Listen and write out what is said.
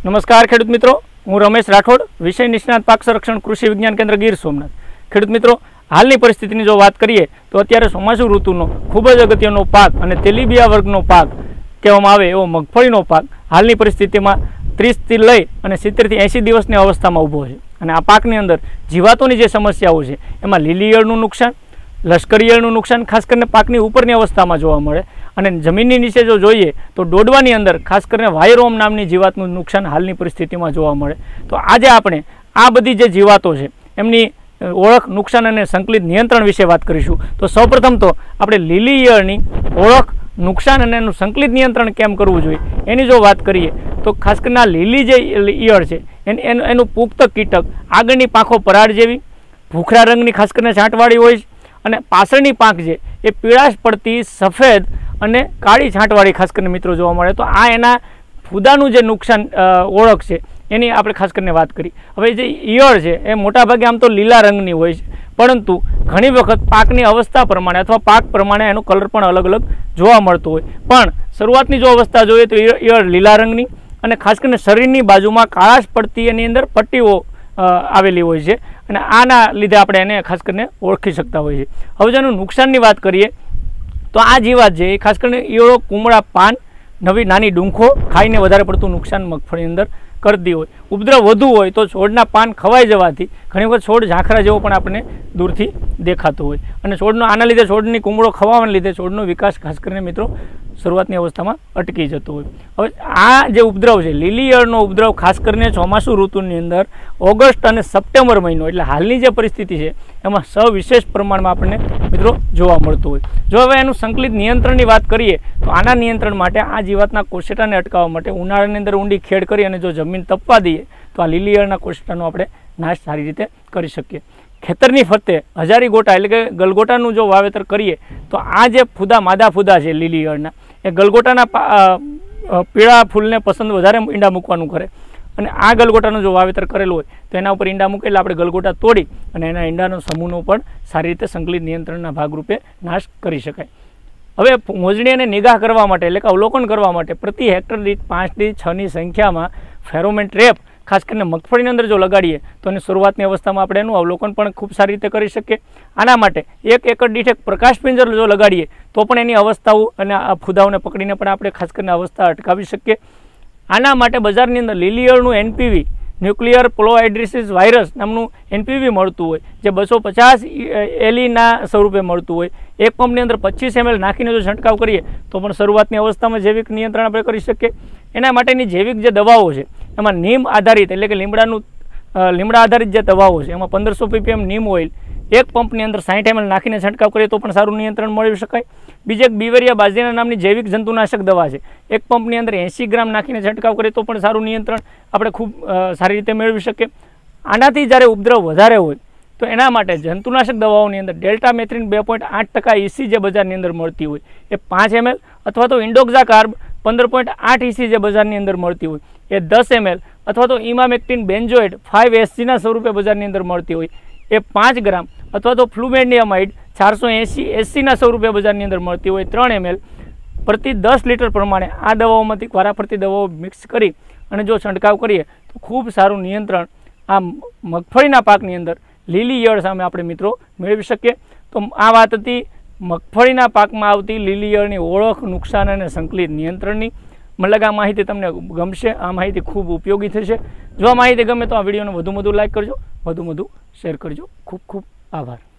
नमस्कार खेडूत मित्रों, हूँ रमेश राठोड, विषय निष्णात पाक संरक्षण कृषि विज्ञान केन्द्र गीर सोमनाथ। खेडूत मित्रों, हालनी परिस्थितिनी जो बात करिए तो अत्यारे ચોમાસુ ऋतुनो खूब ज अगत्यनो पाक अने तेलीबिया वर्गनो पाक कहेवामां आवे एवो मगफळीनो पाक हालनी परिस्थितिमां 30 થી લઈ અને 70 થી 80 દિવसनी अवस्थामां ऊभो छे। अने आ पाकनी अंदर जीवातोनी जे समस्याओ छे एमां લીલી ઈયળનું नुकसान, लश्करी ઈયળનું नुकसान खास करीने पाकनी उपरनी अवस्थामां जोवा मळे અને જમીનની નીચે જો જોઈએ તો ડોડવાની અંદર ખાસ કરીને વાયરોમ નામની જીવાતનું નુકસાન હાલની પરિસ્થિતિમાં જોવા મળે। તો આજે આપણે આ બધી જે જીવાતો છે એમની ઓળખ, નુકસાન અને સંકલિત નિયંત્રણ વિશે વાત કરીશું। તો સૌપ્રથમ તો આપણે લીલી ઈયળની ઓળખ, નુકસાન અને એનું સંકલિત નિયંત્રણ કેમ કરવું જોઈએ એની જો વાત કરીએ તો ખાસ કરીને લીલી જે ઈયળ છે એનું પુખ્ત કીટક આગળની પાંખો પરાળ જેવી ભૂખરા રંગની ખાસ કરીને છાંટવાળી હોય છે અને પાછળની પાંખ છે એ પીળાશ પડતી સફેદ અને કાળી છાંટવાળી ખાસ કરીને મિત્રો જોવા મળે। તો આ એના ફૂદાનું જે નુકસાન ઓળખ છે એની આપણે ખાસ કરીને વાત કરી। હવે જે ઈયળ છે એ મોટાભાગે આમ તો લીલા રંગની હોય છે, પરંતુ ઘણી વખત પાકની અવસ્થા પ્રમાણે અથવા પાક પ્રમાણે એનો કલર પણ અલગ અલગ જોવા મળતો હોય। પણ શરૂઆતની જો અવસ્થા જોઈએ તો ઈયળ લીલા રંગની અને ખાસ કરીને શરીરની બાજુમાં કાળાશ પડતી એની અંદર પટ્ટીઓ આવેલી હોય છે અને આના લીધે આપણે એને ખાસ કરીને ઓળખી શકતા હોઈએ છીએ। હવે જેનું નુકસાનની વાત કરીએ तो आ जीवात है खास कर ईयळो कूमड़ा पान नवी नानी डूंखो खाईने वधारे पड़तुं नुकसान मगफळी अंदर करती होय। उपद्रव वधु होय तो छोड़ना पान खवाई जवाथी घणी वखत छोड़ झांखरा जेवो पण आपणे दूरथी देखातो होय अने छोड़नो आना लीधे छोड़नी कूमड़ो खवावाने लीधे छोड़नो विकास खास करीने मित्रों शुरुआतनी अवस्थामां अटकी जतो होय। हवे आ जे उपद्रव छे લીલી ઈયળનો उपद्रव खास करीने ચોમાસુ ऋतुनी अंदर ऑगस्ट અને सप्टेम्बर महीनो એટલે हालनी जे परिस्थिति छे एमां सविशेष प्रमाणमां आपणे मित्रों जोवा मळतो होय। जो हवे एनुं संकलित नियंत्रणनी वात करीए तो आना नियंत्रण माटे आ जीवातना कोशेटाने अटकाववा माटे उनाळानी अंदर ऊंडी खेड करी अने जो जमीन तपवा दीए तो आ લીલી ઈયળના कोशेटानो आपणे नाश सारी रीते करी शकीए। खेतरनी फरते हजारी गोटा एटले के गलगोटानुं जो वावेतर करीए तो आ जे फूदा मादा फूदा छे લીલી ઈયળना ए गलगोटाना पीळा फूलने पसंद वधारे ईंडा मूकवानुं करे અને આ ગલગોટાનું જો વાવેતર કરેલું હોય તો એના ઉપર ઈંડા મૂકે એટલે આપણે ગલગોટા તોડી અને એના ઈંડાનો સમૂહનો પણ સારી રીતે સંકલિત નિયંત્રણના ભાગરૂપે નાશ કરી શકાય। હવે મોજણી અને નિગાહ કરવા માટે એટલે કે અવલોકન કરવા માટે પ્રતિ હેક્ટર દીઠ 5 થી 6 ની સંખ્યામાં ફેરોમેન ટ્રેપ ખાસ કરીને મગફળીની અંદર જો લગાડીએ તો એની શરૂઆતની અવસ્થામાં આપણે એનું અવલોકન પણ ખૂબ સારી રીતે કરી શકીએ। આના માટે 1 એકર દીઠ એક પ્રકાશ પિંજર જો લગાડીએ તો પણ એની અવસ્થાઓ અને આ ફૂદાઓને પકડીને પણ આપણે ખાસ કરીને અવસ્થા અટકાવી શકીએ। આના માટે બજારની અંદર લીલી ઈયળનું એનપીવી ન્યુક્લિયર પોલોહાઇડ્રીસિસ વાયરસ નામનું એનપીવી મળતું હોય જે 250 એલીના સ્વરૂપે મળતું હોય। એક પંપની અંદર 25 ml નાખીને જો છંટકાવ કરીએ તો પણ શરૂઆતની અવસ્થામાં જૈવિક નિયંત્રણ આપણે કરી શકીએ। એના માટેની જૈવિક જે દવાઓ છે એમાં નીમ આધારિત એટલે કે લીમડા આધારિત જે દવાઓ છે એમાં 1500 ppm નીમ ઓઇલ एक पंपनी अंदर 60 ml नाखीने छंटकाव करीए तो पण सारूं नियंत्रण मळी शकाय। बीजे एक बीवेरिया बाजीना नामनी जैविक जंतुनाशक दवा है, एक पंपनी अंदर 80 ग्राम नाखीने छंटकाव करीए तो पण सारूं नियंत्रण आपणे खूब सारी रीते मेळवी शकीए। आनाथी ज्यारे उपद्रव वधारे होय तो एना माटे जंतुनाशक दवाओनी अंदर डेल्टामेथ्रिन 2.8% EC जे बजारनी अंदर मळती होय ए 5 ml अथवा तो इंडोक्साकार्ब 15.8 EC जे बजारनी अंदर मळती होय ए 10 ml अथवा तो इमामेक्टिन बेंजोएट 5 SG ना स्वरूपे बजारनी अंदर मळती होय ए 5 ग्राम अथवा तो फ्लूमेनियमाइड 480 SC ना स्वरूपे बजारनी अंदर मळती होय 3 ml प्रति 10 लीटर प्रमाणे आ दवाओमांथी वाराफरती दवाओ मिक्स करी अने जो छंटकाव करीए तो खूब सारूं नियंत्रण आ मगफळीना पाकनी अंदर લીલી ઈયળ સામે આપણે મિત્રો મેળવી શકીએ। તો આ વાત હતી મગફળીના પાકમાં આવતી લીલી ઈયળની ઓળખ, નુકસાન અને સંકલિત નિયંત્રણની। મને લાગે આ માહિતી તમને ગમશે, આ માહિતી ખૂબ ઉપયોગી થશે। જો આ માહિતી ગમે તો આ વિડીયોને વધુ લાઈક કરજો, વધુ શેર કરજો। ખૂબ ખૂબ આભાર।